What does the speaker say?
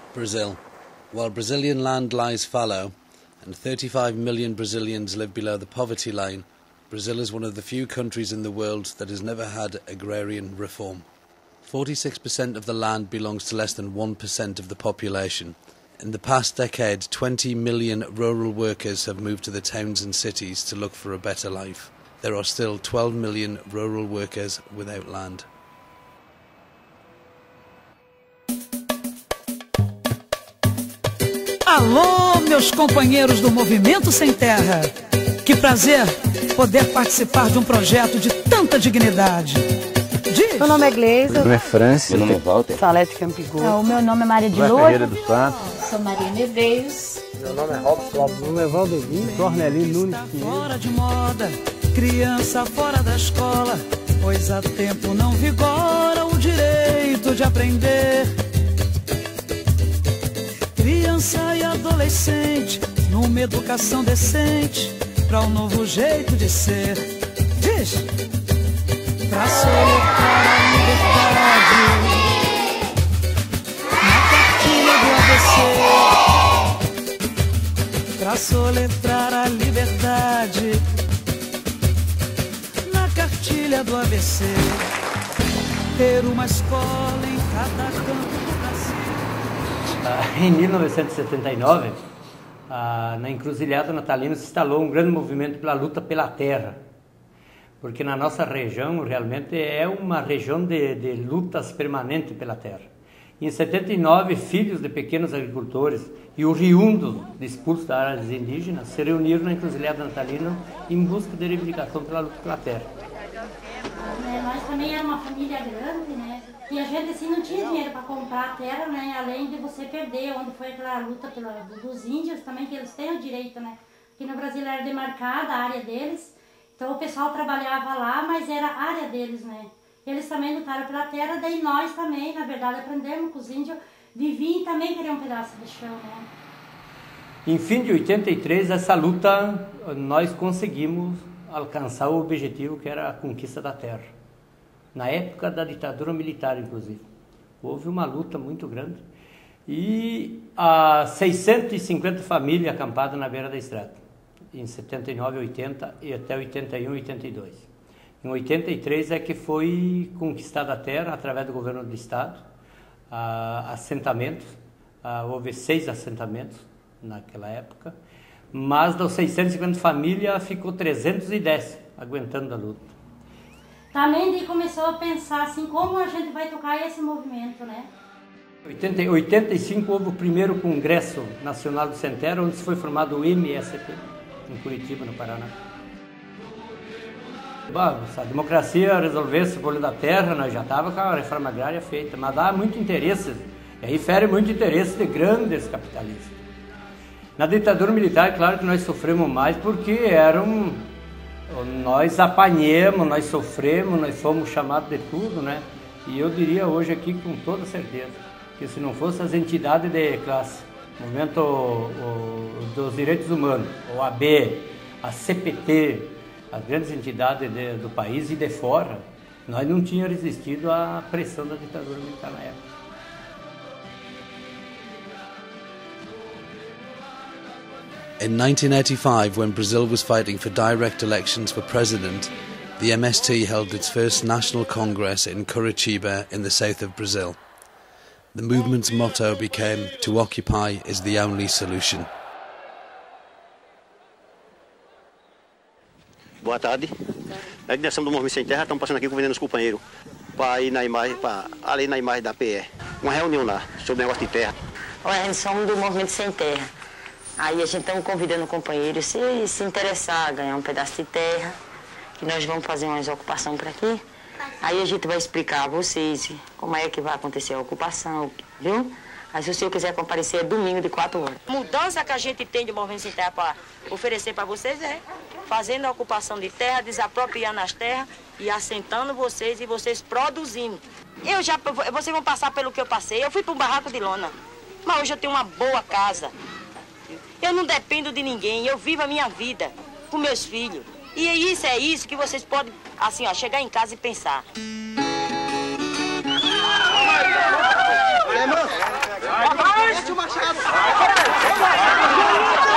Brazil. While Brazilian land lies fallow and 35 million Brazilians live below the poverty line, Brazil is one of the few countries in the world that has never had agrarian reform. 46% of the land belongs to less than 1% of the population. In the past decade, 20 million rural workers have moved to the towns and cities to look for a better life. There are still 12 million rural workers without land. Alô, meus companheiros do Movimento Sem Terra. Que prazer poder participar de um projeto de tanta dignidade. Meu nome é Gleisa. Meu nome é Francis. Meu nome é Walter. Salete Campigol. O meu nome é Maria de Lourdes. Ferreira dos Santos. Sou Maria Medeiros. Meu nome é Robson. Meu nome é Valdemir. Cornelino Nunes. Fora de moda, criança fora da escola, pois há tempo não vigora o direito de aprender. Criança e adolescente, numa educação decente, para um novo jeito de ser. Diz! Pra soletrar a liberdade na cartilha do ABC. Pra soletrar a liberdade na cartilha do ABC. Ter uma escola em cada canto do Brasil. Em 1979, na encruzilhada natalina se instalou um grande movimento pela luta pela terra. Porque na nossa região realmente é uma região de lutas permanentes pela terra. Em 79, filhos de pequenos agricultores e oriundos de expulsos das áreas indígenas se reuniram na encruzilhada natalina em busca de reivindicação pela luta pela terra. Nós também era uma família grande, né? E a gente assim não tinha dinheiro para comprar a terra, né? Além de você perder, onde foi aquela luta dos índios também, que eles têm o direito, né? Que no Brasil era demarcada a área deles. Então o pessoal trabalhava lá, mas era a área deles, né? Eles também lutaram pela terra, daí nós também, na verdade, aprendemos com os índios, viviam e também queriam um pedaço de chão, né? Em fim de 83, essa luta, nós conseguimos alcançar o objetivo que era a conquista da terra. Na época da ditadura militar, inclusive. Houve uma luta muito grande e 650 famílias acampadas na beira da estrada. Em 79, 80 e até 81, 82. Em 83 é que foi conquistada a terra através do governo do estado, assentamentos, houve 6 assentamentos naquela época, mas das 650 famílias ficou 310 aguentando a luta. Também daí começou a pensar assim, como a gente vai tocar esse movimento, né? Em 85 houve o primeiro Congresso Nacional do Sem Terra, onde foi formado o MST. Em Curitiba, no Paraná. Se a democracia resolvesse o problema da terra, nós já estávamos com a reforma agrária feita, mas dá muito interesse, e aí fere muito interesse de grandes capitalistas. Na ditadura militar, claro que nós sofremos mais, porque nós apanhamos, nós sofremos, nós fomos chamados de tudo, né? E eu diria hoje aqui com toda certeza, que se não fosse as entidades de classe, Movimento dos Direitos Humanos, o AB, a CPT, as grandes entidades do país e de fora, nós não tínhamos resistido à pressão da ditadura militar na época. In 1985, when Brazil was fighting for direct elections for president, the MST held its first national congress in Curitiba in the south of Brazil. The movement's motto became, "To occupy is the only solution." Boa tarde. A direção do Movimento Sem Terra estamos passando aqui convidando os companheiros para ir na imagem, ali na imagem da PE. Uma reunião lá sobre o negócio de terra. Olha, nós somos do Movimento Sem Terra. Aí a gente está convidando o companheiro se interessar a ganhar um pedaço de terra, que nós vamos fazer umas ocupações por aqui. Aí a gente vai explicar a vocês como é que vai acontecer a ocupação, viu? Aí se o senhor quiser comparecer, é domingo de 4 horas. A mudança que a gente tem de Movimento Sem Terra para oferecer para vocês é fazendo a ocupação de terra, desapropriando as terras e assentando vocês e vocês produzindo. Vocês vão passar pelo que eu passei. Eu fui para um barraco de lona, mas hoje eu tenho uma boa casa. Eu não dependo de ninguém, eu vivo a minha vida com meus filhos. E é isso que vocês podem, assim, ó, chegar em casa e pensar. Mete o machado!